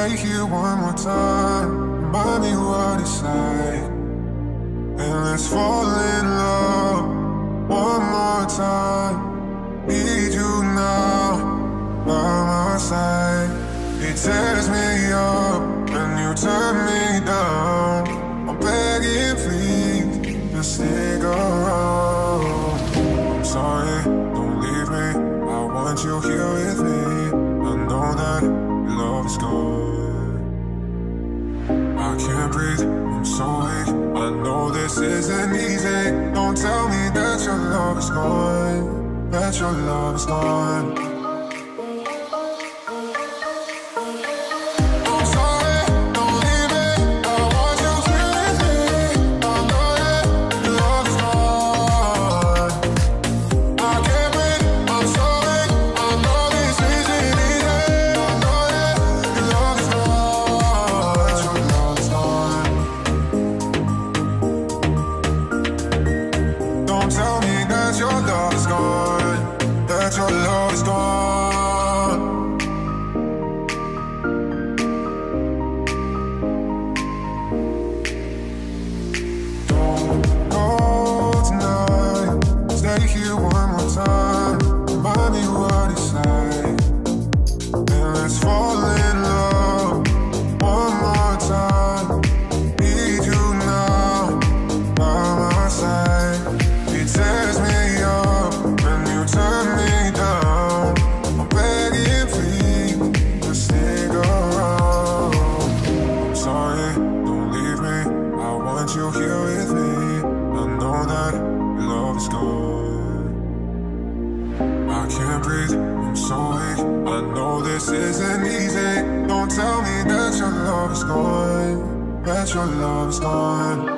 Stay here one more time, remind me what it's like, and let's fall in love one more time. Need you now by my side. It tears me up and you turn me down. I'm begging, please, just stick around. I'm sorry, don't leave me, I want you here with me. I know that your love is gone. I can't breathe, I'm so weak, I know this isn't easy. Don't tell me that your love is gone, that your love is gone. Tell me that your love is gone, that your love is gone. Don't go tonight, stay here one more time, remind me what it's like, and let's fall in love one more time. Need you now by my side. It tears me up when you turn me down. I'm begging, please, just stick around. I'm sorry, don't leave me, I want you here with me. I know that your love is gone. I can't breathe, I'm so weak, I know this isn't easy. Don't tell me that your love is gone, that your love is gone.